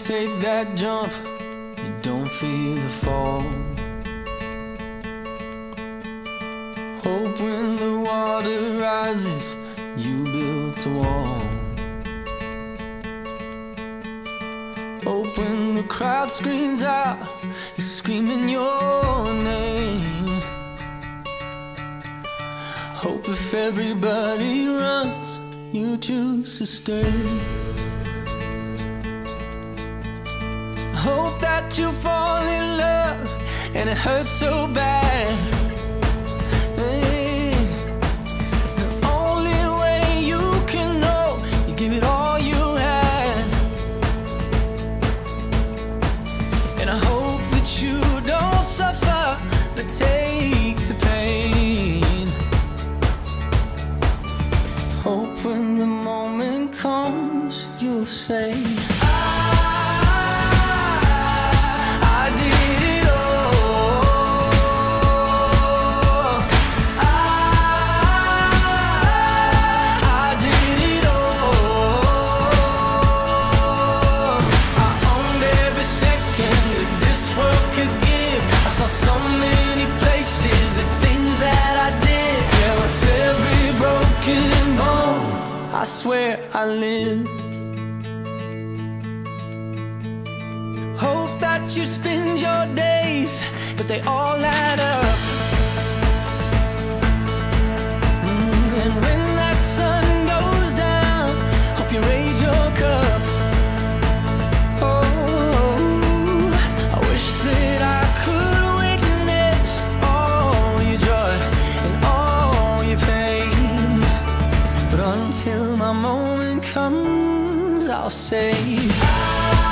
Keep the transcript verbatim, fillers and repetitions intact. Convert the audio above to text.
take that jump, you don't feel the fall. Hope when the water rises, you built a wall. Hope when the crowd screams out, you're screaming your name. Hope if everybody runs, you choose to stay. Hope that you fall in love and it hurts so bad. Hey, the only way you can know, you give it all you had. And I hope that you don't suffer, but take the pain. Hope when the moment comes, you'll say, I swear I lived. Hope that you spend your days, but they all add up. Mm, and when that sun goes down, hope you raise your cup. Oh, I wish that I could witness all your joy and all your pain, but until my moment comes, I'll say